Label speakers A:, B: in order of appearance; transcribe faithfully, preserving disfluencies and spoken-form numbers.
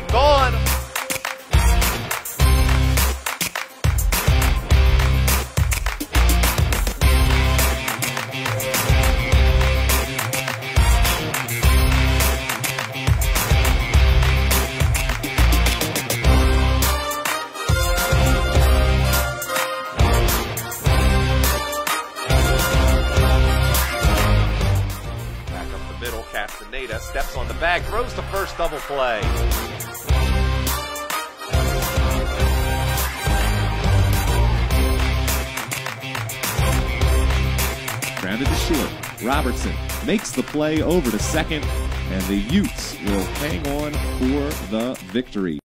A: gone. Castaneda steps on the bag, throws the first double play.
B: Grounded to short. Robertson makes the play over to second, and the Utes will hang on for the victory.